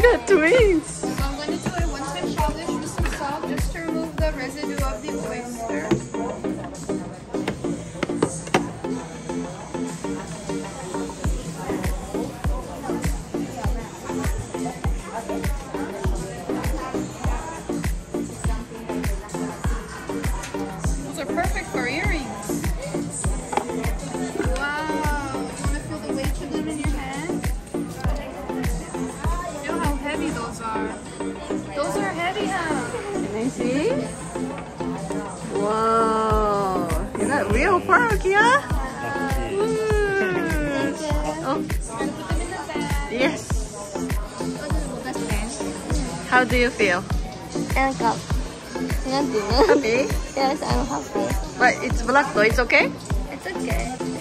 Yeah, twins. So I'm going to do a one-time polish with some salt just to remove the residue of the oyster. Those are perfect for earrings. Wow. You want to feel the weight of them in your hand? You know how heavy those are. Those are heavy, huh? Can I see? Wow. Is that real pearl, Kia? Oh, yes. How do you feel? Happy? Happy? Yes, I'm happy. But it's black though, it's okay? It's okay.